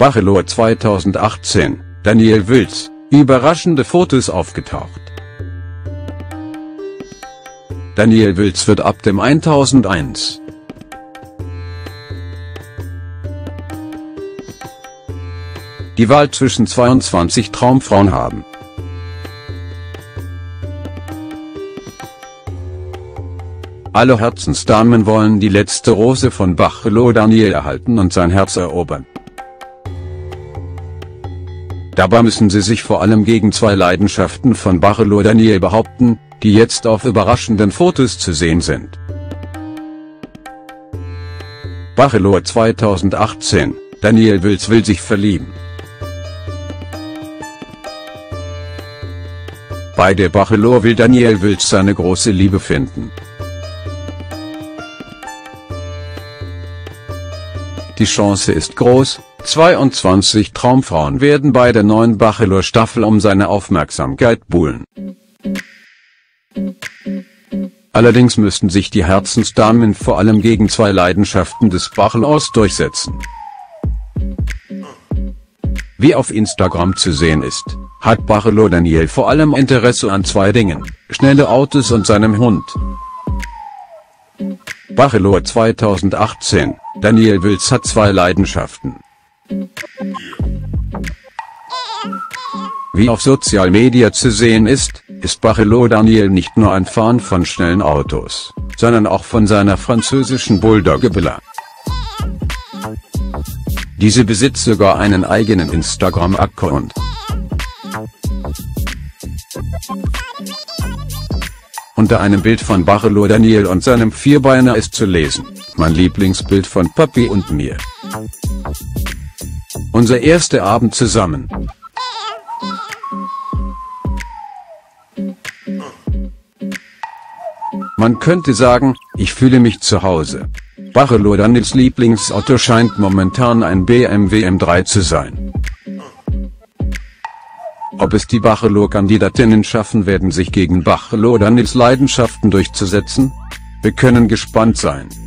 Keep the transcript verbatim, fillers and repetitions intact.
Bachelor zweitausendachtzehn, Daniel Wülz, überraschende Fotos aufgetaucht. Daniel Wülz wird ab dem eintausendeins die Wahl zwischen zweiundzwanzig Traumfrauen haben. Alle Herzensdamen wollen die letzte Rose von Bachelor Daniel erhalten und sein Herz erobern. Dabei müssen sie sich vor allem gegen zwei Leidenschaften von Bachelor Daniel behaupten, die jetzt auf überraschenden Fotos zu sehen sind. Bachelor zweitausendachtzehn, Daniel Wülz will sich verlieben. Bei der Bachelor will Daniel Wülz seine große Liebe finden. Die Chance ist groß, zweiundzwanzig Traumfrauen werden bei der neuen Bachelor-Staffel um seine Aufmerksamkeit buhlen. Allerdings müssten sich die Herzensdamen vor allem gegen zwei Leidenschaften des Bachelors durchsetzen. Wie auf Instagram zu sehen ist, hat Bachelor Daniel vor allem Interesse an zwei Dingen: schnelle Autos und seinem Hund. Bachelor zweitausendachtzehn, Daniel Wülz hat zwei Leidenschaften. Wie auf Social Media zu sehen ist, ist Bachelor Daniel nicht nur ein Fan von schnellen Autos, sondern auch von seiner französischen Bulldogge Bella. Diese besitzt sogar einen eigenen Instagram-Account. Unter einem Bild von Bachelor Daniel und seinem Vierbeiner ist zu lesen: mein Lieblingsbild von Papi und mir. Unser erster Abend zusammen. Man könnte sagen, ich fühle mich zu Hause. Bachelor Daniels Lieblingsauto scheint momentan ein B M W M drei zu sein. Ob es die Bachelor-Kandidatinnen schaffen werden, sich gegen Bachelor Daniels Leidenschaften durchzusetzen? Wir können gespannt sein.